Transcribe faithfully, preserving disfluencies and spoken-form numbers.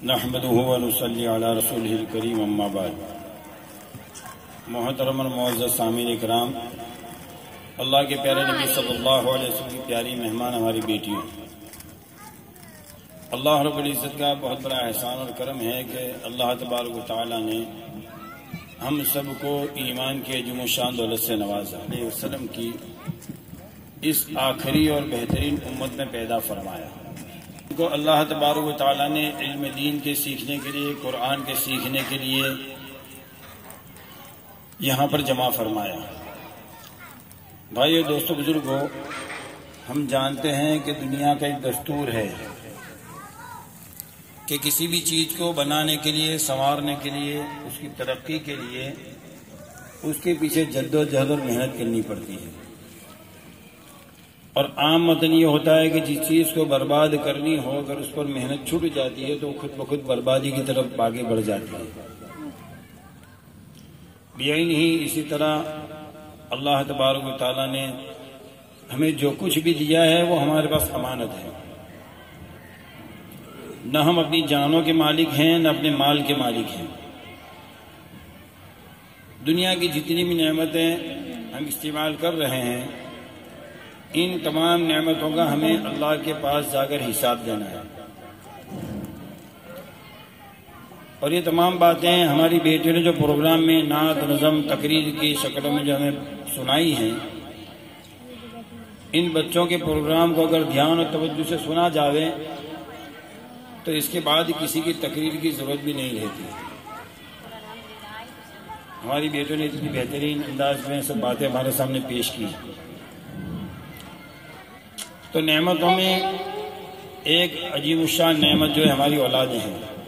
نحمدہ و نصلی علی رسولہ الکریم اما بعد۔ محترم اور معزز سامعین اکرام، اللہ کے پیارے نبی صلی اللہ علیہ وسلم کی پیاری مہمان ہماری بیٹیوں، اللہ رب العزت کا بہت بڑا احسان اور کرم ہے کہ اللہ تبارک و تعالی نے ہم سب کو ایمان کے جم و شان دولت سے نوازا، علیہ وسلم کی اس آخری اور بہترین امت میں پیدا فرمایا کو اللہ تبارک و تعالی نے علم دین کے سیکھنے کے لیے، قرآن کے سیکھنے کے لیے یہاں پر جمع فرمایا۔ بھائیو، دوستو، بزرگو، ہم جانتے ہیں کہ دنیا کا ایک دستور ہے کہ کسی بھی چیز کو بنانے کے لیے، سنوارنے کے لیے، اس کی ترقی کے لیے اس کے پیچھے جد و جہد اور محنت کرنی پڑتی ہے، اور عام متن یہ ہوتا ہے کہ جس چیز کو برباد کرنی ہو اگر اس پر محنت چھوٹ جاتی ہے تو خود بخود بربادی کی طرف آگے بڑھ جاتی ہے۔ بیائی نہیں، اسی طرح اللہ تبارک و تعالیٰ نے ہمیں جو کچھ بھی دیا ہے وہ ہمارے پاس امانت ہے۔ نہ ہم اپنی جانوں کے مالک ہیں، نہ اپنے مال کے مالک ہیں۔ دنیا کی جتنی بھی نعمتیں ہم استعمال کر رہے ہیں، ان تمام نعمتوں کا ہمیں اللہ کے پاس جا کر حساب دینا ہے، اور یہ تمام باتیں ہماری بیٹیوں نے جو پروگرام میں نعت، نظم، تقریر کی شکلوں میں جو ہمیں سنائی ہیں، ان بچوں کے پروگرام کو اگر دھیان اور توجہ سے سنا جاوے تو اس کے بعد کسی کی تقریر کی ضرورت بھی نہیں رہتی۔ ہماری بیٹیوں نے اتنی بہترین انداز میں سب باتیں ہمارے سامنے پیش کی۔ تو نعمتوں میں ایک عجیب الشان نعمت جو ہے ہماری اولادیں ہیں۔